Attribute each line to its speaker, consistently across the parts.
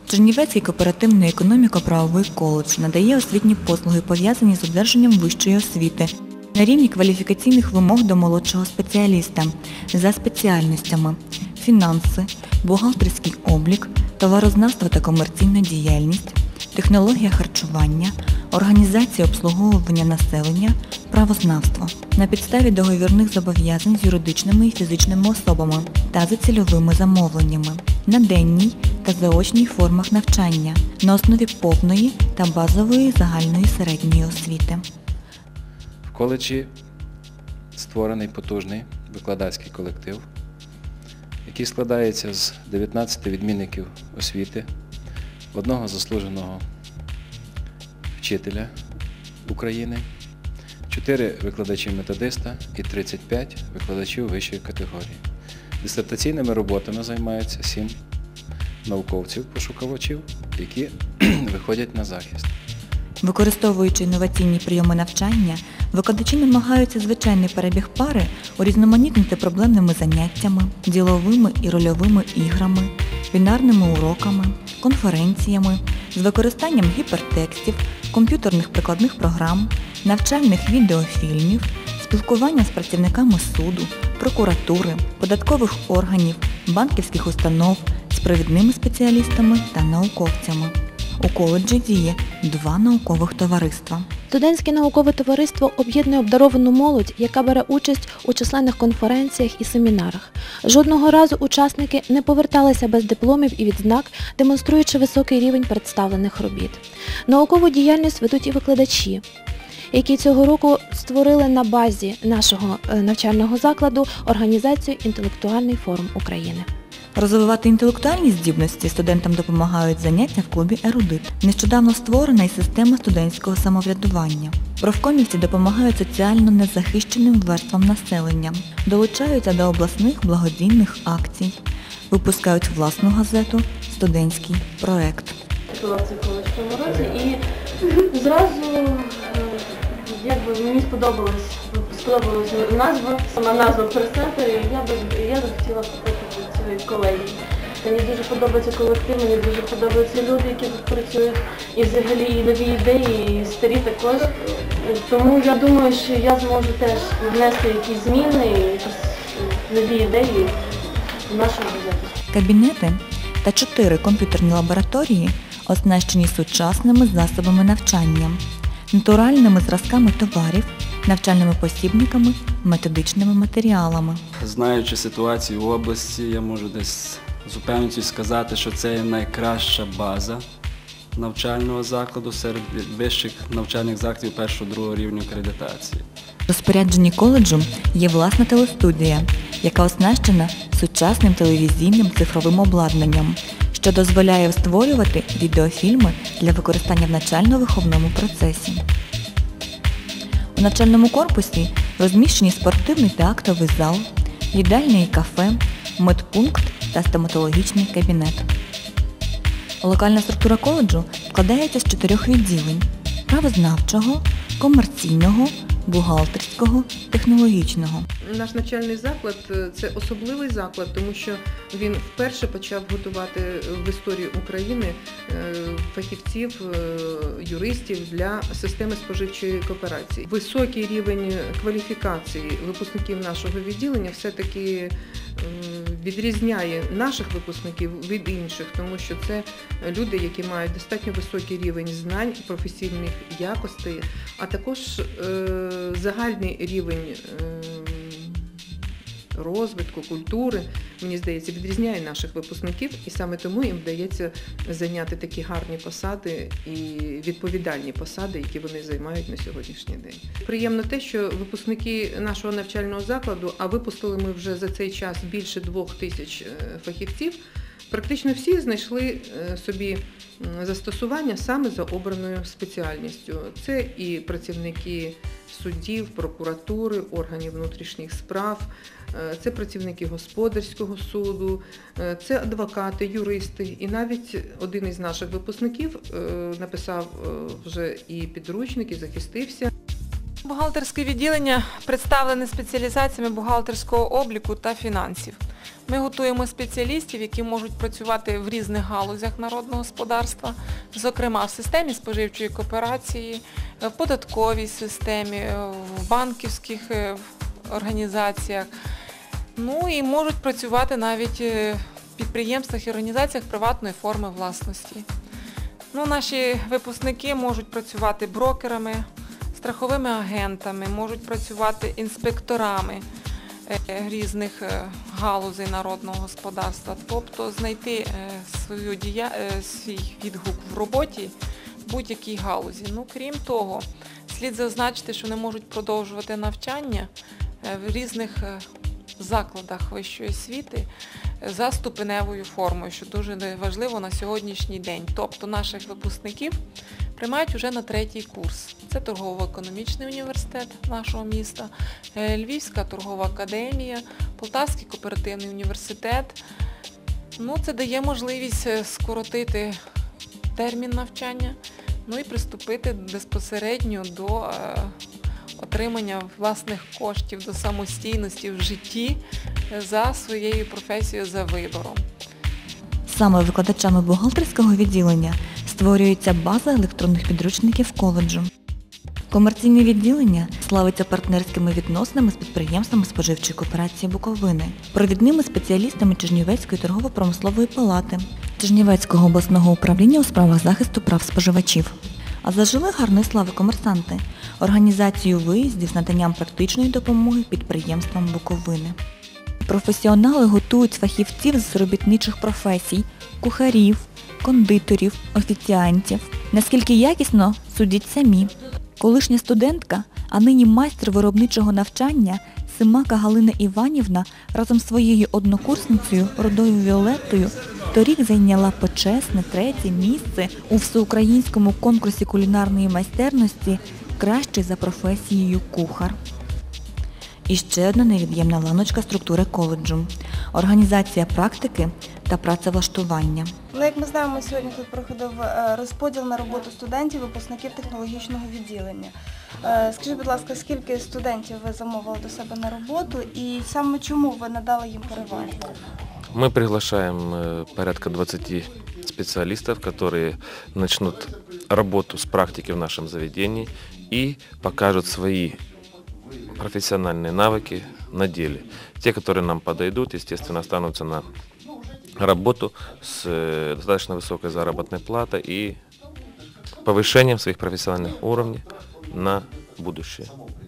Speaker 1: Чернівецький кооперативний економіко-правовий коледж надає освітні послуги, пов'язані з одержанням вищої освіти на рівні кваліфікаційних вимог до молодшого спеціаліста за спеціальностями фінанси, бухгалтерський облік, товарознавство та комерційна діяльність, технологія харчування, організація обслуговування населення, правознавство на підставі договірних зобов'язань з юридичними і фізичними особами та за цільовими замовленнями, на денній та заочній формах навчання на основі повної та базової загальної середньої освіти.
Speaker 2: В коледжі створений потужний викладацький колектив, який складається з 19 відмінників освіти, одного заслуженого вчителя України, 4 викладачі-методиста і 35 викладачів вищої категорії. Дисертаційними роботами займаються 7 науковців-пошуковачів, які виходять на захист.
Speaker 1: Використовуючи інноваційні прийоми навчання, викладачі намагаються звичайний перебіг пари урізноманітнити проблемними заняттями, діловими і рольовими іграми, бінарними уроками, конференціями, з використанням гіпертекстів, комп'ютерних прикладних програм, навчальних відеофільмів, спілкування з працівниками суду, прокуратури, податкових органів, банківських установ, з провідними спеціалістами та науковцями. У коледжі діє 2 наукових товариства.
Speaker 3: Студентське наукове товариство об'єднує обдаровану молодь, яка бере участь у численних конференціях і семінарах. Жодного разу учасники не поверталися без дипломів і відзнак, демонструючи високий рівень представлених робіт. Наукову діяльність ведуть і викладачі, які цього року створили на базі нашого навчального закладу організацію «Інтелектуальний форум України».
Speaker 1: Розвивати інтелектуальні здібності студентам допомагають заняття в клубі «Ерудит». Нещодавно створена і система студентського самоврядування. Профкомівці допомагають соціально незахищеним верствам населення, долучаються до обласних благодійних акцій, випускають власну газету «Студентський проект».
Speaker 4: Була в цей коледж в цьому році і зразу мені сподобалась назва, сама назва прес-центру, і я захотіла вступити до цієї колегії. Мені дуже подобається колектив, мені дуже подобаються люди, які тут працюють, і взагалі і нові ідеї, і старі також. Тому я думаю, що я зможу теж внести якісь зміни, і якісь нові ідеї в нашу газету.
Speaker 1: Кабінети та 4 комп'ютерні лабораторії оснащені сучасними засобами навчання, натуральними зразками товарів, навчальними посібниками, методичними матеріалами.
Speaker 5: Знаючи ситуацію в області, я можу десь з упевненістю сказати, що це є найкраща база навчального закладу серед вищих навчальних закладів 1-2 рівня акредитації.
Speaker 1: В розпорядженні коледжу є власна телестудія, яка оснащена сучасним телевізійним цифровим обладнанням, що дозволяє створювати відеофільми для використання в навчально-виховному процесі. У навчальному корпусі розміщені спортивний та актовий зал, їдальня і кафе, медпункт та стоматологічний кабінет. Локальна структура коледжу складається з 4 відділень – правознавчого, комерційного, бухгалтерського, технологічного.
Speaker 6: Наш навчальний заклад – це особливий заклад, тому що він вперше почав готувати в історії України фахівців, юристів для системи споживчої кооперації. Високий рівень кваліфікації випускників нашого відділення все-таки відрізняє наших випускників від інших, тому що це люди, які мають достатньо високий рівень знань, професійних якостей, а також загальний рівень розвитку, культури, мені здається, відрізняє наших випускників, і саме тому їм вдається зайняти такі гарні посади і відповідальні посади, які вони займають на сьогоднішній день. Приємно те, що випускники нашого навчального закладу, а випустили ми вже за цей час більше 2000 фахівців, практично всі знайшли собі застосування саме за обраною спеціальністю. Це і працівники судів, прокуратури, органів внутрішніх справ, це працівники господарського суду, це адвокати, юристи. І навіть один із наших випускників написав вже і підручник, і захистився.
Speaker 7: Бухгалтерське відділення представлене спеціалізаціями бухгалтерського обліку та фінансів. Ми готуємо спеціалістів, які можуть працювати в різних галузях народного господарства, зокрема в системі споживчої кооперації, в податковій системі, в банківських організаціях. Ну і можуть працювати навіть в підприємствах і організаціях приватної форми власності. Ну, наші випускники можуть працювати брокерами, страховими агентами, можуть працювати інспекторами різних галузей народного господарства. Тобто знайти свій відгук в роботі в будь-якій галузі. Ну, крім того, слід зазначити, що вони можуть продовжувати навчання в різних закладах вищої освіти за ступеневою формою, що дуже важливо на сьогоднішній день. Тобто наших випускників приймають вже на 3-й курс. Це торгово-економічний університет нашого міста, Львівська торгова академія, Полтавський кооперативний університет. Ну, це дає можливість скоротити термін навчання, ну і приступити безпосередньо до отримання власних коштів, до самостійності в житті за своєю професією, за вибором.
Speaker 1: Саме викладачами бухгалтерського відділення створюється база електронних підручників коледжу. Комерційне відділення славиться партнерськими відносинами з підприємствами споживчої кооперації Буковини, провідними спеціалістами Чернівецької торгово-промислової палати, Чернівецького обласного управління у справах захисту прав споживачів. А зажили гарної слави комерсанти – організацію виїздів з наданням практичної допомоги підприємствам Буковини. Професіонали готують фахівців з робітничих професій – кухарів, кондитерів, офіціантів. Наскільки якісно – судіть самі. Колишня студентка, а нині майстер виробничого навчання Симака Галина Іванівна разом з своєю однокурсницею Рудою Віолеттою торік зайняла почесне 3-е місце у всеукраїнському конкурсі кулінарної майстерності «Кращий за професією кухар». І ще одна невід'ємна ланочка структури коледжу – організація практики та працевлаштування.
Speaker 8: Ну, як ми знаємо, сьогодні тут проходив розподіл на роботу студентів, випускників технологічного відділення. Скажіть, будь ласка, скільки студентів ви замовили до себе на роботу і саме чому ви надали їм перевагу?
Speaker 9: Мы приглашаем порядка 20 специалистов, которые начнут работу с практики в нашем заведении и покажут свои профессиональные навыки на деле. Те, которые нам подойдут, естественно, останутся на работу с достаточно высокой заработной платой и повышением своих профессиональных уровней на будущее.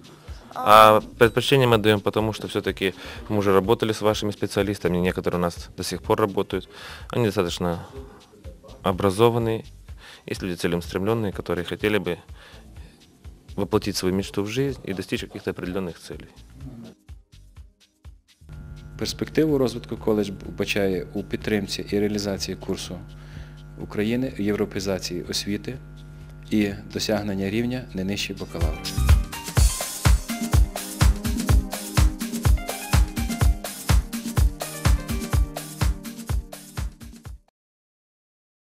Speaker 9: А предпочтение мы даем потому, что все-таки мы уже работали с вашими специалистами, некоторые у нас до сих пор работают. Они достаточно образованные, есть люди целеустремленные, которые хотели бы воплотить свою мечту в жизнь и достичь каких-то определенных целей.
Speaker 2: Перспективу розвитку коледж вбачає у підтримці і реалізації курсу України, європеїзації освіти і досягнення рівня не нижче бакалавра.